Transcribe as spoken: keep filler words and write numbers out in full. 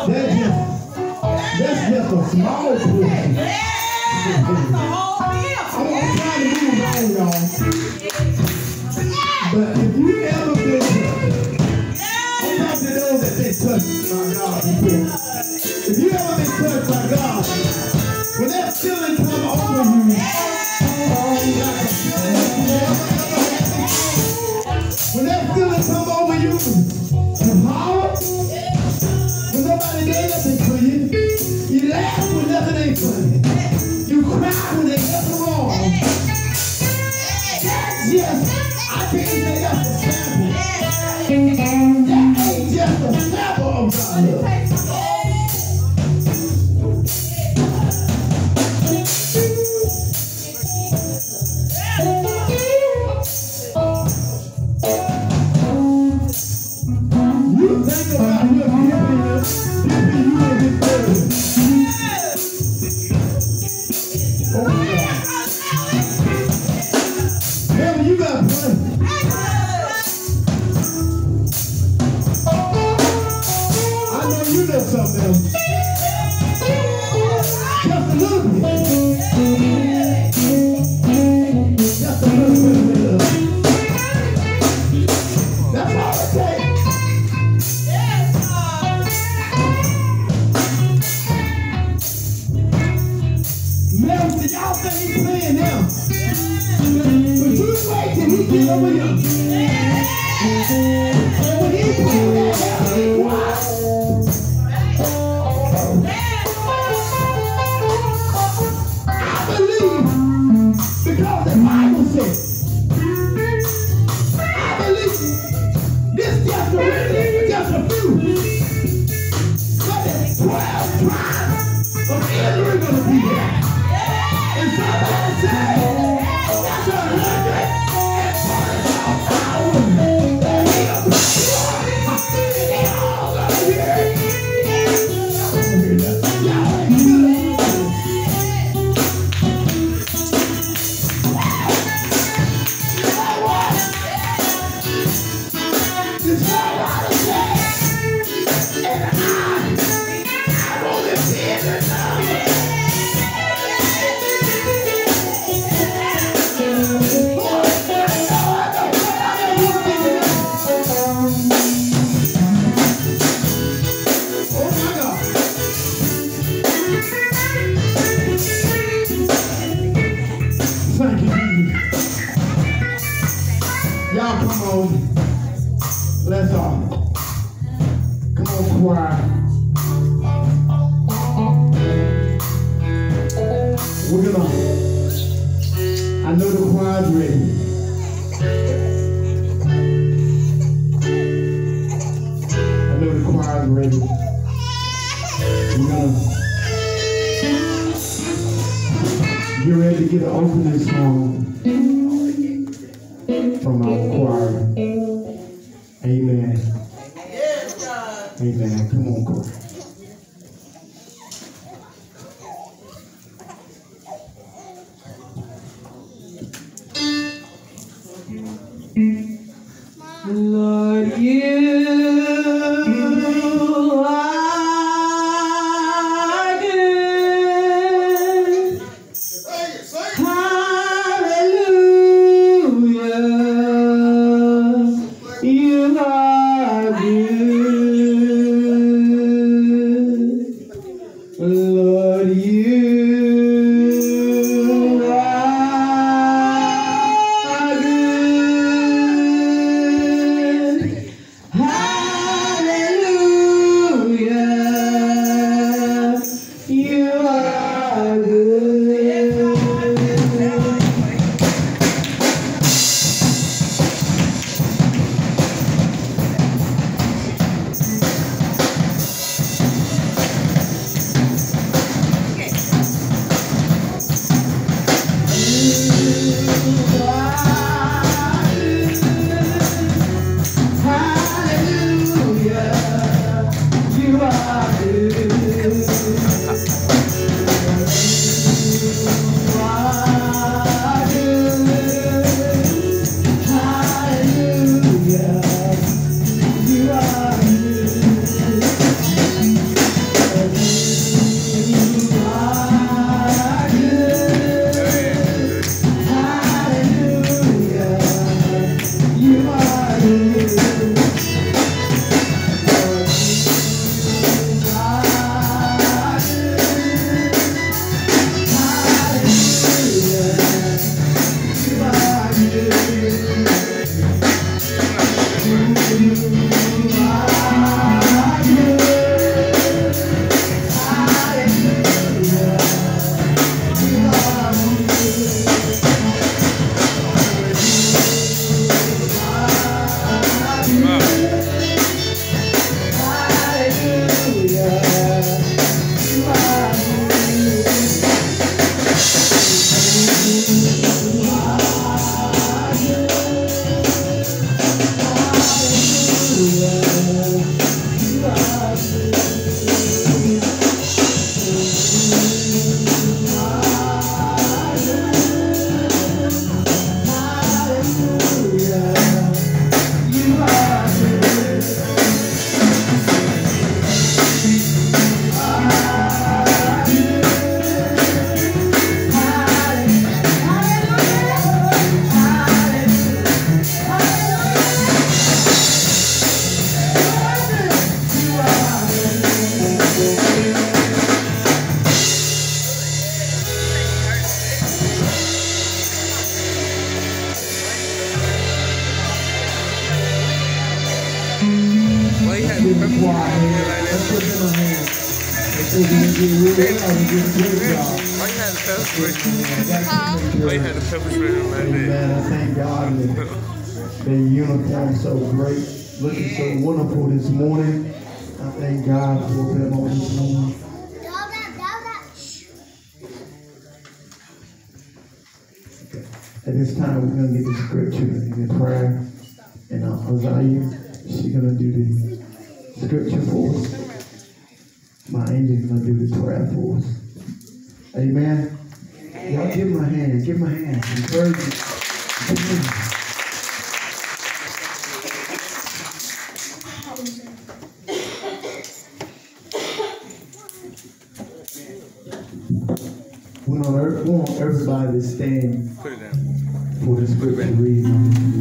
That's just, that's just a small portion. I'm trying to move on, y'all. But if you ever been touched, I'm talking to those that been touched by God before. If you ever been touched by God, when that feeling come over you, when that feeling come over you, you holler, when nobody does nothing for you, you laugh when nothing ain't funny, you cry when there's nothing wrong. Yes, I can't say that's a sample. That ain't just a sample of God love. You think about what you feel, you feel you ain't been through. Oh my God. Baby, you got fun. I know you know something else. Just a little bit. Just a little bit of love. That's all it takes. Man, y'all think he's playing now? But you wait till he get over here. And when he plays that hell, he quiet. I believe, because the Bible says, I believe this just a really, just a few. But there's twelve tribes of Israel gonna be there. And somebody say, that's a hundred and forty-four thousand. And he'll be sure. They all gonna hear it. Y'all ain't good. You know what? You saw what I said. And I, I've only seen the number. Thank you, Jesus. Y'all come on. Let's all. Come on, choir. We're gonna. I know the choir's ready. I know the choir's ready. We're gonna get ready to get an opening song from our choir. Amen. Amen. Come on, choir. Lord, you are good. Hallelujah. You are good. If you can get real, I can get a great job. Why you had the pepper spray? Huh? Why you had the pepper spray on my Amen. day? I thank God that their uniform so great, looking so wonderful this morning. I thank God for them on this morning. Okay. At this time, we're going to get the scripture and the prayer. And uh, Isaiah, she's going to do the scripture for us. My angel's going to do the prayer for us. Amen. Y'all give him a hand. Give him a hand. Encourage him. We want everybody to stand Put it down. for the scripture reading.